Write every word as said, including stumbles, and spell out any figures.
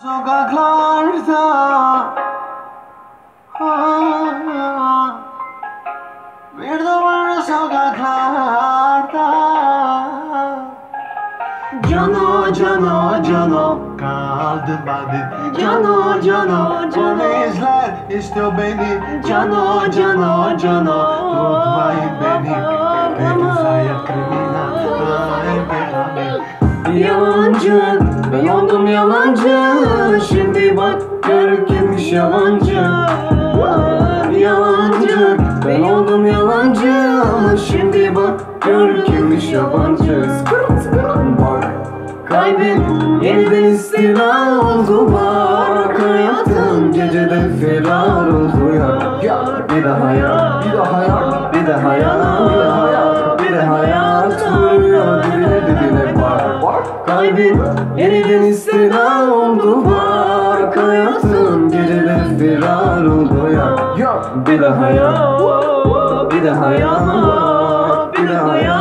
Sokaklarda ah, bir duvarlı sokaklarda Cano cano cano kaldım hadi Cano cano cano polisler istiyor beni Cano cano cano tutmayın beni Henüz hayat kriminal Yalancı, ben oldum yalancı. Şimdi bak gör kimmiş yalancı. Yalancı, ben oldum yalancı. Şimdi bak gör kimmiş yabancı. Bak kalbim yeniden istila oldu. Bak hayatım gecede firar oldu ya. Bir daha ya, bir daha ya, bir daha ya, bir daha ya, bir daha ya. Vuruyor dibine dibine bak. Kalbim yeniden istila oldu. Bak hayatım gecede firar oldu ya. Bir daha ya, bir daha ya, bir daha ya.